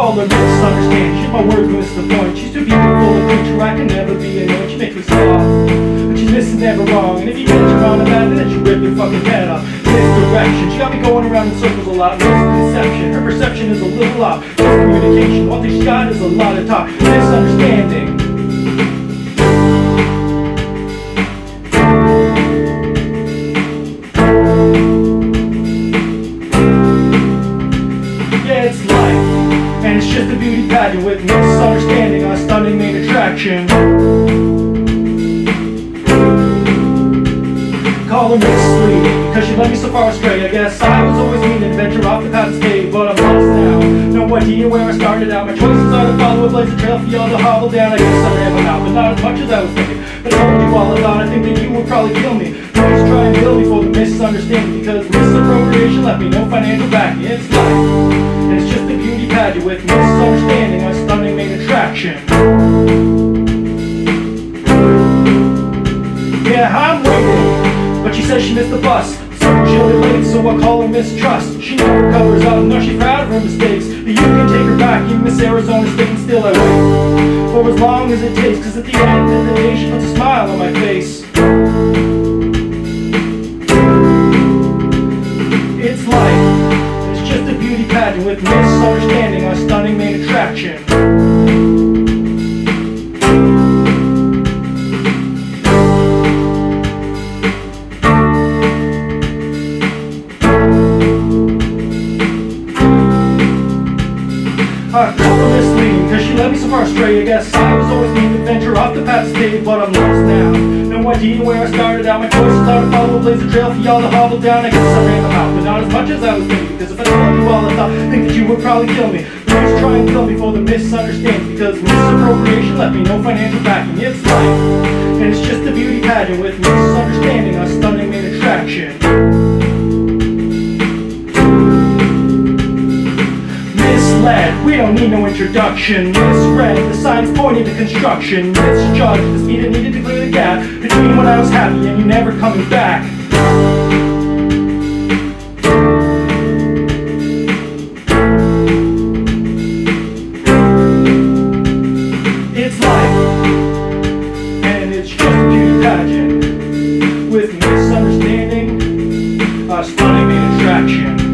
call her misunderstand. She's my words, miss the point. She's too beautiful a creature, I can never be annoyed. She makes me soft, but she's missing never wrong. And if you get your mom and dad, then she rip your fucking head off. Misdirection, she got me going around in circles a lot. Misconception, her perception is a little off. Miscommunication, one thing she got is a lot of talk. Misunderstanding. It's life, and it's just a beauty pageant with misunderstanding on a stunning main attraction. Call her misleading, because she led me so far astray. I guess I was always mean to venture off the path to stay, but I'm lost now. No idea where I started out. My choices are to follow a blaze of trail for y'all to hobble down. I guess I ran them out, but not as much as I was thinking. But I told you all I thought, I think that you would probably kill me. Please try and kill me for the misunderstanding, because misappropriation left me no financial backing. It's life, and it's just a beauty pageant with misunderstanding on a stunning main attraction. Yeah, I'm waiting, but she says she missed the bus. So she'll be late, so I call her mistrust. She never covers up, no, she's proud of her mistakes. But you can take her back, even Miss Arizona State, and still I wait for as long as it takes. Cause at the end of the day, she puts a smile on my face. It's life, it's just a beauty pageant with misunderstanding on a stunning main attraction. I call her misleading, cause she led me so far astray. I guess I was always mean to venture off the path to stay, but I'm lost now. No idea where I started out. My choices are to follow a blaze of trail for y'all to hobble down. I guess I ran them out, but not as much as I was thinking. Because if I told you all I thought, I think that you would probably kill me. Please try and kill me for the misunderstanding, because misappropriation left me no financial backing. It's life, and it's just a beauty pageant with misunderstanding on a stunning main attraction. Misled, we don't need no introduction. Misread, the signs pointed to construction. Misjudged, the speed it needed to clear the gap between when I was happy and you never coming back. It's life, and it's just a beauty pageant with misunderstanding, a stunning main attraction.